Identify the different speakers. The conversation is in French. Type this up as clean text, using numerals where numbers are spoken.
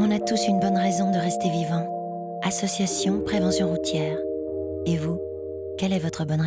Speaker 1: On a tous une bonne raison de rester vivant. Association Prévention Routière. Et vous, quelle est votre bonne raison ?